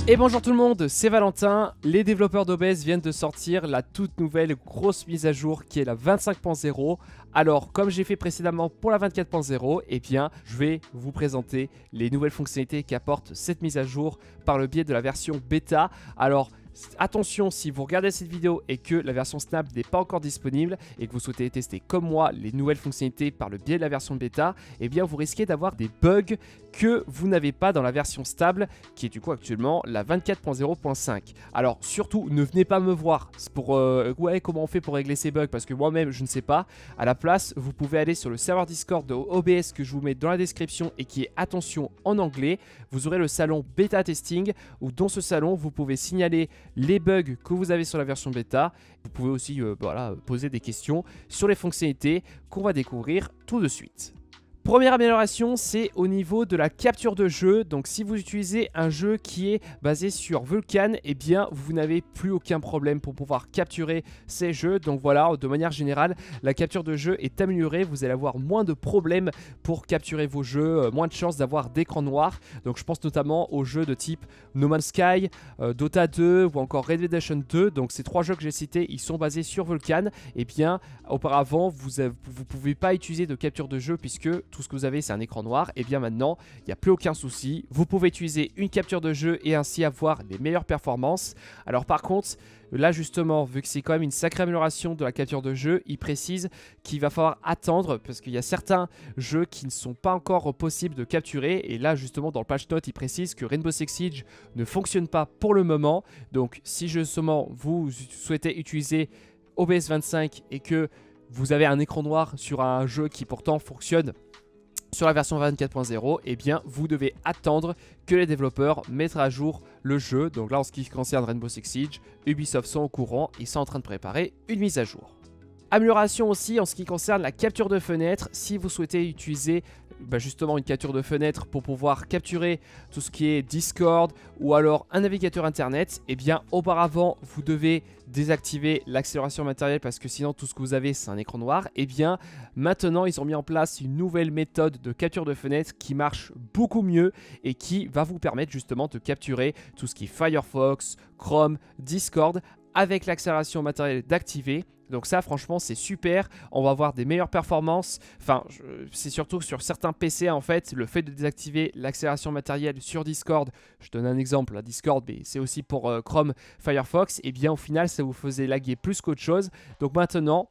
Et bonjour tout le monde, c'est Valentin. Les développeurs d'OBS viennent de sortir la toute nouvelle grosse mise à jour qui est la 25.0. Alors, comme j'ai fait précédemment pour la 24.0, eh bien, je vais vous présenter les nouvelles fonctionnalités qu'apporte cette mise à jour par le biais de la version bêta. Alors, attention, si vous regardez cette vidéo et que la version Snap n'est pas encore disponible et que vous souhaitez tester comme moi les nouvelles fonctionnalités par le biais de la version bêta, eh bien vous risquez d'avoir des bugs que vous n'avez pas dans la version stable qui est du coup actuellement la 24.0.5. Alors surtout ne venez pas me voir pour ouais, comment on fait pour régler ces bugs parce que moi-même je ne sais pas. À la place vous pouvez aller sur le serveur Discord de OBS que je vous mets dans la description et qui est attention en anglais. Vous aurez le salon bêta testing où dans ce salon vous pouvez signaler les bugs que vous avez sur la version bêta. Vous pouvez aussi poser des questions sur les fonctionnalités qu'on va découvrir tout de suite. Première amélioration, c'est au niveau de la capture de jeu. Donc si vous utilisez un jeu qui est basé sur Vulkan, eh bien vous n'avez plus aucun problème pour pouvoir capturer ces jeux. Donc voilà, de manière générale, la capture de jeu est améliorée. Vous allez avoir moins de problèmes pour capturer vos jeux, moins de chances d'avoir d'écran noir. Donc je pense notamment aux jeux de type No Man's Sky, Dota 2 ou encore Red Dead Redemption 2. Donc ces trois jeux que j'ai cités, ils sont basés sur Vulkan. Eh bien auparavant, vous ne pouvez pas utiliser de capture de jeu puisque tout ce que vous avez c'est un écran noir. Et bien maintenant il n'y a plus aucun souci, vous pouvez utiliser une capture de jeu et ainsi avoir les meilleures performances. Alors par contre là justement, vu que c'est quand même une sacrée amélioration de la capture de jeu, il précise qu'il va falloir attendre parce qu'il y a certains jeux qui ne sont pas encore possibles de capturer. Et là justement dans le patch note il précise que Rainbow Six Siege ne fonctionne pas pour le moment. Donc si justement vous souhaitez utiliser OBS 25 et que vous avez un écran noir sur un jeu qui pourtant fonctionne sur la version 24.0, eh bien vous devez attendre que les développeurs mettent à jour le jeu. Donc là en ce qui concerne Rainbow Six Siege, Ubisoft sont au courant, ils sont en train de préparer une mise à jour. Amélioration aussi en ce qui concerne la capture de fenêtre. Si vous souhaitez utiliser justement une capture de fenêtre pour pouvoir capturer tout ce qui est Discord ou alors un navigateur internet, eh bien auparavant vous devez désactiver l'accélération matérielle parce que sinon tout ce que vous avez c'est un écran noir. Et bien maintenant ils ont mis en place une nouvelle méthode de capture de fenêtre qui marche beaucoup mieux et qui va vous permettre justement de capturer tout ce qui est Firefox, Chrome, Discord avec l'accélération matérielle d'activer. Donc ça franchement c'est super, on va avoir des meilleures performances. Enfin c'est surtout sur certains PC en fait, le fait de désactiver l'accélération matérielle sur Discord. Je donne un exemple à Discord mais c'est aussi pour Chrome, Firefox. Et bien au final ça vous faisait laguer plus qu'autre chose. Donc maintenant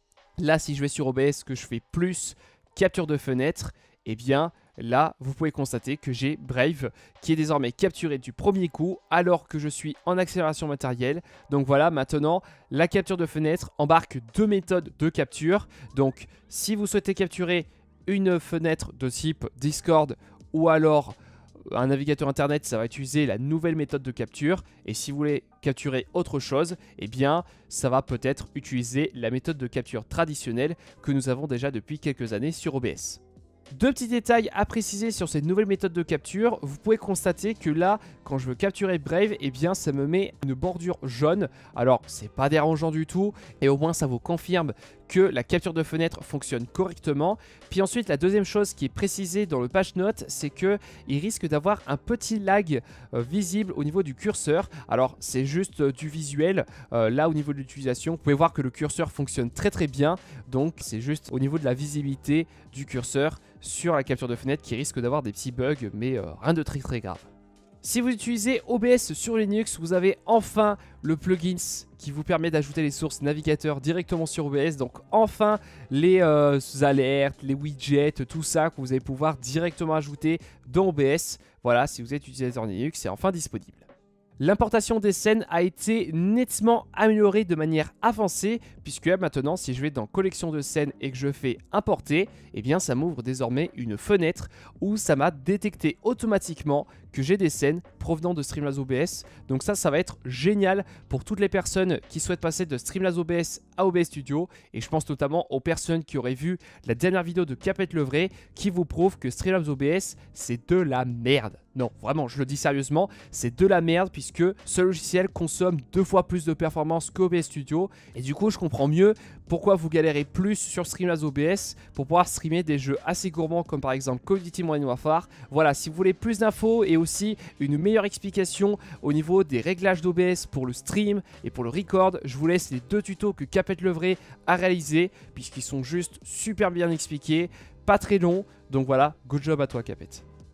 là si je vais sur OBS que je fais plus capture de fenêtre, et bien là vous pouvez constater que j'ai Brave qui est désormais capturé du premier coup alors que je suis en accélération matérielle. Donc voilà, maintenant la capture de fenêtre embarque deux méthodes de capture. Donc si vous souhaitez capturer une fenêtre de type Discord ou alors un navigateur internet, ça va utiliser la nouvelle méthode de capture. Et si vous voulez capturer autre chose, eh bien ça va peut-être utiliser la méthode de capture traditionnelle que nous avons déjà depuis quelques années sur OBS. Deux petits détails à préciser sur cette nouvelle méthode de capture. Vous pouvez constater que là, quand je veux capturer Brave, eh bien ça me met une bordure jaune. Alors c'est pas dérangeant du tout et au moins ça vous confirme que la capture de fenêtre fonctionne correctement. Puis ensuite la deuxième chose qui est précisée dans le patch note, c'est que il risque d'avoir un petit lag visible au niveau du curseur. Alors c'est juste du visuel, là au niveau de l'utilisation vous pouvez voir que le curseur fonctionne très bien. Donc c'est juste au niveau de la visibilité du curseur sur la capture de fenêtre qui risque d'avoir des petits bugs, mais rien de très grave. Si vous utilisez OBS sur Linux, vous avez enfin le plugin qui vous permet d'ajouter les sources navigateurs directement sur OBS. Donc enfin les alertes, les widgets, tout ça que vous allez pouvoir directement ajouter dans OBS. Voilà, si vous êtes utilisateur Linux, c'est enfin disponible. L'importation des scènes a été nettement améliorée de manière avancée puisque maintenant si je vais dans collection de scènes et que je fais importer, eh bien ça m'ouvre désormais une fenêtre où ça m'a détecté automatiquement que j'ai des scènes provenant de Streamlabs OBS. Donc ça va être génial pour toutes les personnes qui souhaitent passer de Streamlabs OBS à OBS Studio. Et je pense notamment aux personnes qui auraient vu la dernière vidéo de Capet le Vrai qui vous prouve que Streamlabs OBS c'est de la merde. Non, vraiment, je le dis sérieusement, c'est de la merde puisque ce logiciel consomme 2 fois plus de performance qu'OBS Studio. Et du coup, je comprends mieux pourquoi vous galérez plus sur Streamlabs OBS pour pouvoir streamer des jeux assez gourmands comme par exemple Call of Duty Modern Warfare. Voilà, si vous voulez plus d'infos et aussi une meilleure explication au niveau des réglages d'OBS pour le stream et pour le record, je vous laisse les 2 tutos que Capet Levray a réalisés puisqu'ils sont juste super bien expliqués, pas très longs. Donc voilà, good job à toi Capet.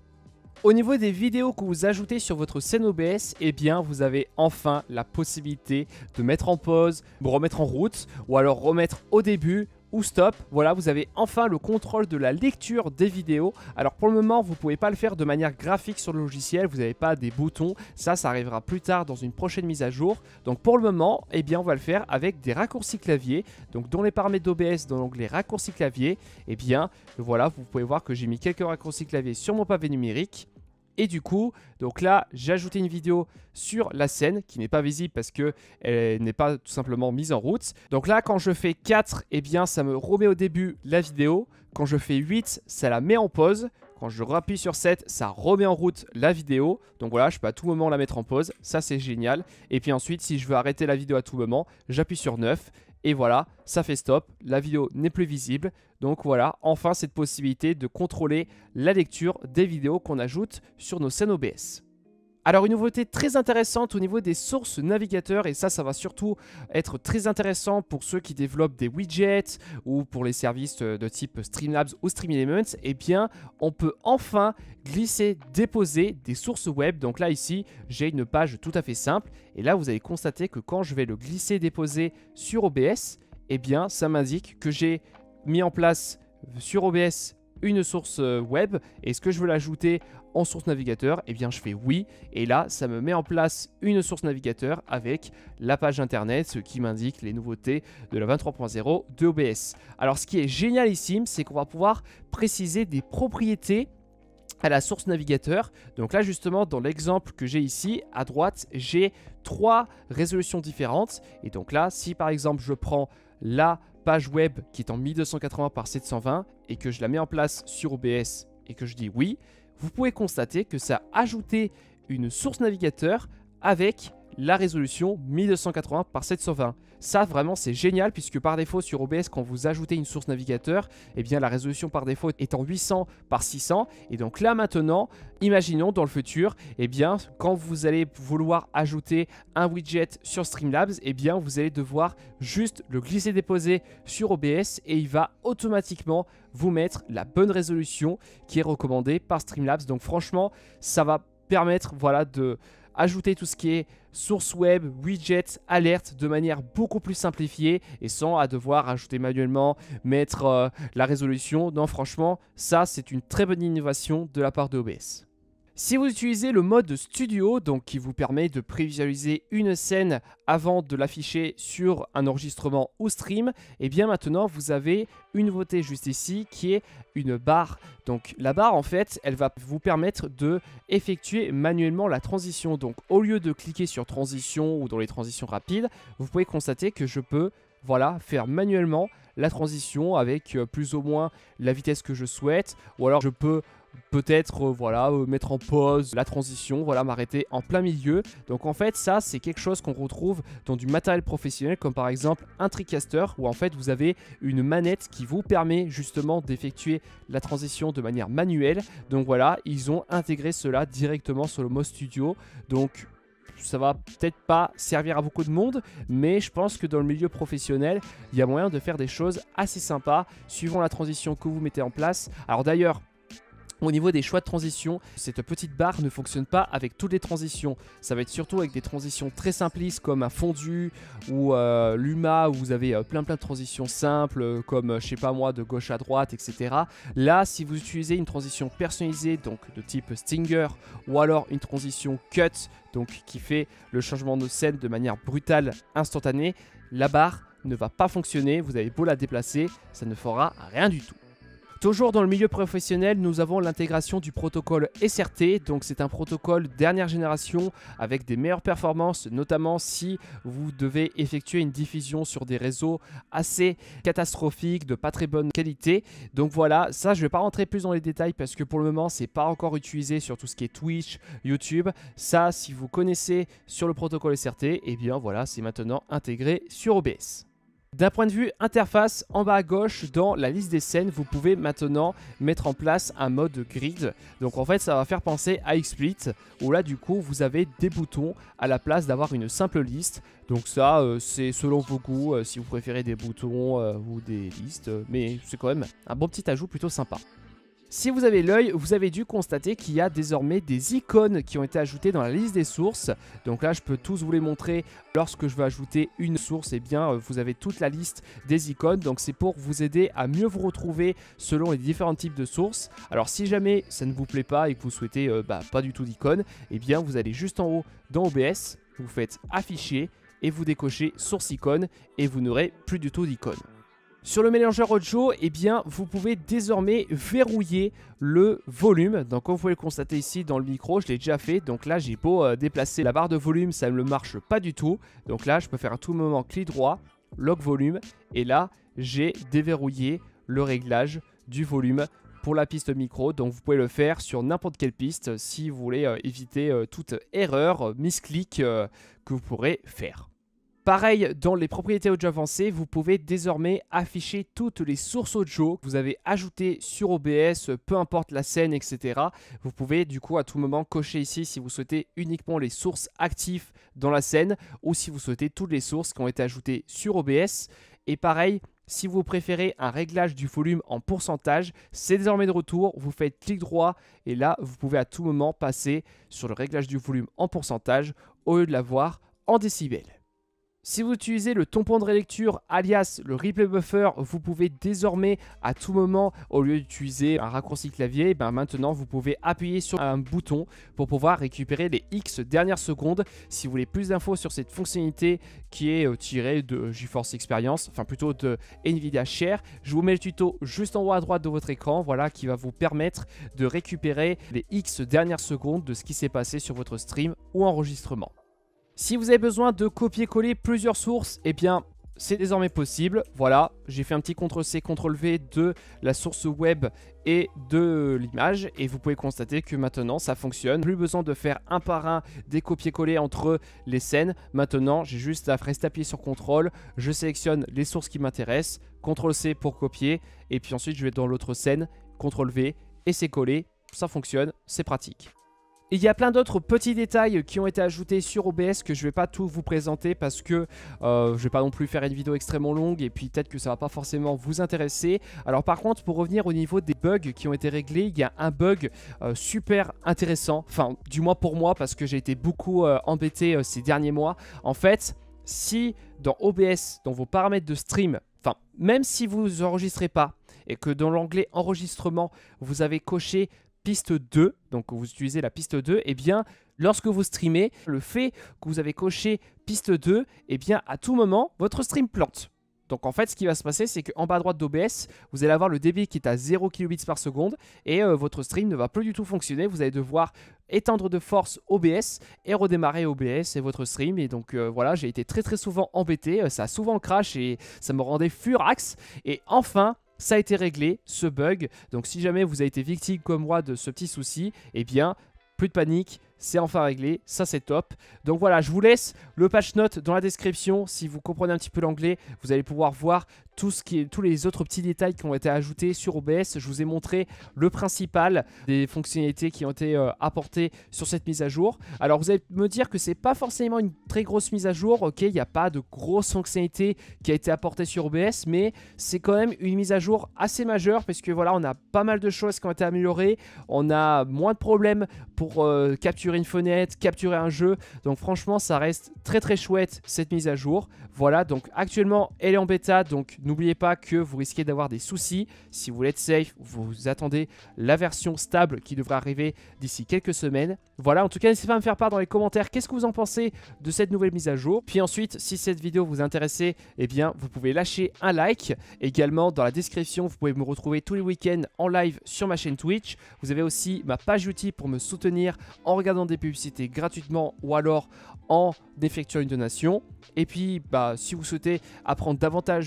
Au niveau des vidéos que vous ajoutez sur votre scène OBS, eh bien vous avez enfin la possibilité de mettre en pause, remettre en route ou alors remettre au début ou stop. Voilà, vous avez enfin le contrôle de la lecture des vidéos. Alors pour le moment, vous ne pouvez pas le faire de manière graphique sur le logiciel, vous n'avez pas des boutons. Ça arrivera plus tard dans une prochaine mise à jour. Donc pour le moment, eh bien on va le faire avec des raccourcis clavier. Donc dans les paramètres d'OBS, dans l'onglet raccourcis clavier, eh bien voilà, vous pouvez voir que j'ai mis quelques raccourcis clavier sur mon pavé numérique. Et du coup, donc là, j'ai ajouté une vidéo sur la scène qui n'est pas visible parce qu'elle n'est pas tout simplement mise en route. Donc là, quand je fais 4, eh bien, ça me remet au début la vidéo. Quand je fais 8, ça la met en pause. Quand je rappuie sur 7, ça remet en route la vidéo. Donc voilà, je peux à tout moment la mettre en pause. Ça, c'est génial. Et puis ensuite, si je veux arrêter la vidéo à tout moment, j'appuie sur 9. Et voilà, ça fait stop, la vidéo n'est plus visible. Donc voilà, enfin cette possibilité de contrôler la lecture des vidéos qu'on ajoute sur nos scènes OBS. Alors une nouveauté très intéressante au niveau des sources navigateurs, et ça va surtout être très intéressant pour ceux qui développent des widgets ou pour les services de type Streamlabs ou StreamElements, eh bien on peut enfin glisser, déposer des sources web. Donc là ici, j'ai une page tout à fait simple, et là vous allez constater que quand je vais le glisser, déposer sur OBS, eh bien ça m'indique que j'ai mis en place sur OBS une source web. Est-ce que je veux l'ajouter en source navigateur? Eh bien je fais oui, et là ça me met en place une source navigateur avec la page internet, ce qui m'indique les nouveautés de la 23.0 de OBS. Alors ce qui est génial ici, c'est qu'on va pouvoir préciser des propriétés à la source navigateur. Donc là justement dans l'exemple que j'ai ici à droite, j'ai 3 résolutions différentes, et donc là si par exemple je prends la page web qui est en 1280 par 720 et que je la mets en place sur OBS et que je dis oui, vous pouvez constater que ça a ajouté une source navigateur avec la résolution 1280 par 720. Ça vraiment c'est génial puisque par défaut sur OBS quand vous ajoutez une source navigateur, eh bien la résolution par défaut est en 800 par 600, et donc là maintenant, imaginons dans le futur, eh bien quand vous allez vouloir ajouter un widget sur Streamlabs, eh bien vous allez devoir juste le glisser déposer sur OBS et il va automatiquement vous mettre la bonne résolution qui est recommandée par Streamlabs. Donc franchement, ça va permettre voilà de ajouter tout ce qui est source web, widget, alerte de manière beaucoup plus simplifiée et sans à devoir ajouter manuellement, mettre la résolution. Non, franchement, ça c'est une très bonne innovation de la part de OBS. Si vous utilisez le mode studio, donc qui vous permet de prévisualiser une scène avant de l'afficher sur un enregistrement ou stream, et bien maintenant vous avez une nouveauté juste ici qui est une barre. Donc la barre en fait, elle va vous permettre de effectuer manuellement la transition. Donc au lieu de cliquer sur transition ou dans les transitions rapides, vous pouvez constater que je peux voilà, faire manuellement la transition avec plus ou moins la vitesse que je souhaite, ou alors je peux peut-être voilà, mettre en pause la transition, voilà, m'arrêter en plein milieu. Donc en fait ça c'est quelque chose qu'on retrouve dans du matériel professionnel comme par exemple un TriCaster où en fait vous avez une manette qui vous permet justement d'effectuer la transition de manière manuelle. Donc voilà, ils ont intégré cela directement sur le mode studio. Donc ça va peut-être pas servir à beaucoup de monde, mais je pense que dans le milieu professionnel, il y a moyen de faire des choses assez sympas suivant la transition que vous mettez en place. Alors d'ailleurs, au niveau des choix de transition, cette petite barre ne fonctionne pas avec toutes les transitions. Ça va être surtout avec des transitions très simplistes comme un fondu ou Luma où vous avez plein de transitions simples comme je sais pas moi de gauche à droite, etc. Là, si vous utilisez une transition personnalisée donc de type Stinger ou alors une transition Cut donc qui fait le changement de scène de manière brutale, instantanée, la barre ne va pas fonctionner. Vous avez beau la déplacer, ça ne fera rien du tout. Toujours dans le milieu professionnel, nous avons l'intégration du protocole SRT, donc c'est un protocole dernière génération avec des meilleures performances, notamment si vous devez effectuer une diffusion sur des réseaux assez catastrophiques, de pas très bonne qualité. Donc voilà, ça je ne vais pas rentrer plus dans les détails parce que pour le moment c'est pas encore utilisé sur tout ce qui est Twitch, YouTube. Ça, si vous connaissez sur le protocole SRT, eh bien voilà, c'est maintenant intégré sur OBS. D'un point de vue interface, en bas à gauche, dans la liste des scènes, vous pouvez maintenant mettre en place un mode grid. Donc en fait, ça va faire penser à XSplit, où là du coup, vous avez des boutons à la place d'avoir une simple liste. Donc ça, c'est selon vos goûts, si vous préférez des boutons ou des listes, mais c'est quand même un bon petit ajout plutôt sympa. Si vous avez l'œil, vous avez dû constater qu'il y a désormais des icônes qui ont été ajoutées dans la liste des sources. Donc là, je peux tous vous les montrer. Lorsque je veux ajouter une source, eh bien, vous avez toute la liste des icônes. Donc c'est pour vous aider à mieux vous retrouver selon les différents types de sources. Alors si jamais ça ne vous plaît pas et que vous souhaitez pas du tout d'icônes, eh bien, vous allez juste en haut dans OBS, vous faites afficher et vous décochez source icône et vous n'aurez plus du tout d'icônes. Sur le mélangeur audio, eh bien, vous pouvez désormais verrouiller le volume. Donc comme vous pouvez le constater ici dans le micro, je l'ai déjà fait. Donc là, j'ai beau déplacer la barre de volume, ça ne marche pas du tout. Donc là, je peux faire à tout moment clic droit, lock volume. Et là, j'ai déverrouillé le réglage du volume pour la piste micro. Donc vous pouvez le faire sur n'importe quelle piste si vous voulez éviter toute erreur, misclick que vous pourrez faire. Pareil, dans les propriétés audio avancées, vous pouvez désormais afficher toutes les sources audio que vous avez ajoutées sur OBS, peu importe la scène, etc. Vous pouvez du coup à tout moment cocher ici si vous souhaitez uniquement les sources actives dans la scène ou si vous souhaitez toutes les sources qui ont été ajoutées sur OBS. Et pareil, si vous préférez un réglage du volume en pourcentage, c'est désormais de retour. Vous faites clic droit et là, vous pouvez à tout moment passer sur le réglage du volume en pourcentage au lieu de l'avoir en décibels. Si vous utilisez le tampon de relecture alias le replay buffer, vous pouvez désormais à tout moment, au lieu d'utiliser un raccourci clavier, maintenant vous pouvez appuyer sur un bouton pour pouvoir récupérer les X dernières secondes. Si vous voulez plus d'infos sur cette fonctionnalité qui est tirée de GeForce Experience, enfin plutôt de Nvidia Share, je vous mets le tuto juste en haut à droite de votre écran, voilà, qui va vous permettre de récupérer les X dernières secondes de ce qui s'est passé sur votre stream ou enregistrement. Si vous avez besoin de copier-coller plusieurs sources, eh bien, c'est désormais possible. Voilà, j'ai fait un petit CTRL-C, CTRL-V de la source web et de l'image. Et vous pouvez constater que maintenant, ça fonctionne. Plus besoin de faire un par un des copier-coller entre les scènes. Maintenant, j'ai juste à rester appuyé sur CTRL. Je sélectionne les sources qui m'intéressent. CTRL-C pour copier. Et puis ensuite, je vais dans l'autre scène. CTRL-V et c'est collé. Ça fonctionne, c'est pratique. Il y a plein d'autres petits détails qui ont été ajoutés sur OBS que je ne vais pas tout vous présenter parce que je ne vais pas non plus faire une vidéo extrêmement longue et puis peut-être que ça ne va pas forcément vous intéresser. Alors par contre, pour revenir au niveau des bugs qui ont été réglés, il y a un bug super intéressant, enfin du moins pour moi parce que j'ai été beaucoup embêté ces derniers mois. En fait, si dans OBS, dans vos paramètres de stream, enfin même si vous enregistrez pas et que dans l'onglet enregistrement, vous avez coché piste 2, donc vous utilisez la piste 2, et bien lorsque vous streamez, le fait que vous avez coché piste 2, et bien à tout moment, votre stream plante. Donc en fait, ce qui va se passer, c'est qu'en bas à droite d'OBS, vous allez avoir le débit qui est à 0 kbps par seconde et votre stream ne va plus du tout fonctionner. Vous allez devoir éteindre de force OBS et redémarrer OBS et votre stream. Et donc voilà, j'ai été très souvent embêté, ça a souvent crash et ça me rendait furax. Et enfin, ça a été réglé, ce bug. Donc si jamais vous avez été victime comme moi de ce petit souci, eh bien, plus de panique, c'est enfin réglé, ça c'est top. Donc voilà, je vous laisse le patch note dans la description. Si vous comprenez un petit peu l'anglais, vous allez pouvoir voir tous les autres petits détails qui ont été ajoutés sur OBS. Je vous ai montré le principal des fonctionnalités qui ont été apportées sur cette mise à jour. Alors vous allez me dire que c'est pas forcément une très grosse mise à jour, ok, il n'y a pas de grosse fonctionnalité qui a été apportée sur OBS, mais c'est quand même une mise à jour assez majeure parce que voilà, on a pas mal de choses qui ont été améliorées, on a moins de problèmes pour capturer une fenêtre, capturer un jeu, donc franchement ça reste très chouette cette mise à jour. Voilà, donc actuellement elle est en bêta, donc n'oubliez pas que vous risquez d'avoir des soucis. Si vous voulez être safe, vous attendez la version stable qui devrait arriver d'ici quelques semaines. Voilà, en tout cas n'hésitez pas à me faire part dans les commentaires qu'est-ce que vous en pensez de cette nouvelle mise à jour. Puis ensuite, si cette vidéo vous intéresse, eh bien vous pouvez lâcher un like. Également dans la description, vous pouvez me retrouver tous les week-ends en live sur ma chaîne Twitch. Vous avez aussi ma page YouTube pour me soutenir en regardant des publicités gratuitement ou alors en effectuant une donation. Et puis si vous souhaitez apprendre davantage sur OBS,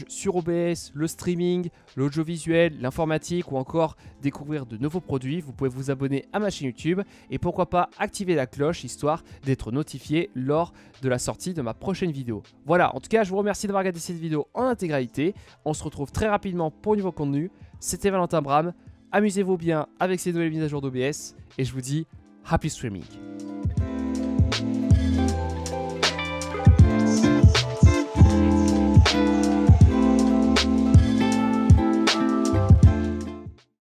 OBS, le streaming, l'audiovisuel, l'informatique ou encore découvrir de nouveaux produits, vous pouvez vous abonner à ma chaîne YouTube et pourquoi pas activer la cloche histoire d'être notifié lors de la sortie de ma prochaine vidéo. Voilà, en tout cas, je vous remercie d'avoir regardé cette vidéo en intégralité. On se retrouve très rapidement pour un nouveau contenu. C'était Valentin Bram. Amusez-vous bien avec ces nouvelles mises à jour d'OBS et je vous dis happy streaming.